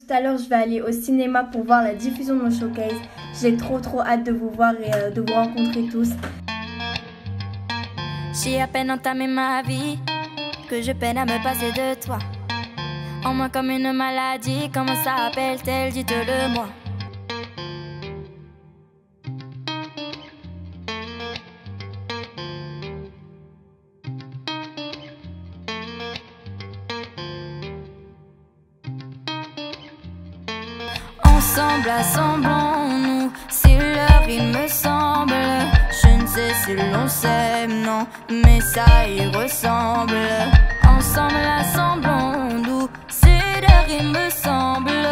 Tout à l'heure, je vais aller au cinéma pour voir la diffusion de mon showcase. J'ai trop hâte de vous voir et de vous rencontrer tous. J'ai à peine entamé ma vie que je peine à me passer de toi. En moi comme une maladie, comment ça appelle-t-elle? Dites-le moi. Ensemble, assemblons-nous, si l'heure il me semble. Je ne sais si l'on s'aime, non, mais ça y ressemble. Ensemble, assemblons-nous, si l'heure il me semble.